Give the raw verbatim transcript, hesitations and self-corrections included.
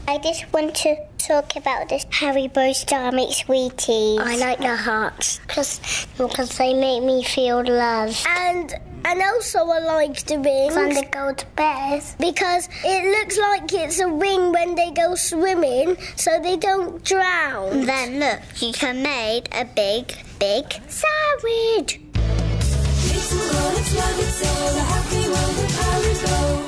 I just want to talk about this Haribo Star Mix Sweeties. I like the hearts because they make me feel love. And and also I like the rings. And the gold bears. Because it looks like it's a ring when they go swimming so they don't drown. Then look, you can make a big, big sandwich. It's a world, it's love, it's all a happy world of Haribo.